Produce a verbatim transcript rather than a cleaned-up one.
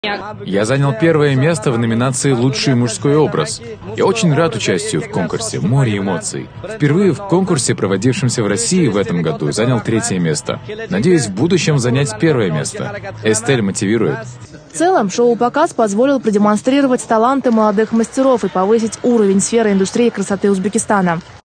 Я занял первое место в номинации «Лучший мужской образ». Я очень рад участию в конкурсе «Море эмоций». Впервые в конкурсе, проводившемся в России в этом году, занял третье место. Надеюсь, в будущем занять первое место. Эстель мотивирует. В целом, шоу-показ позволил продемонстрировать таланты молодых мастеров и повысить уровень сферы индустрии красоты Узбекистана.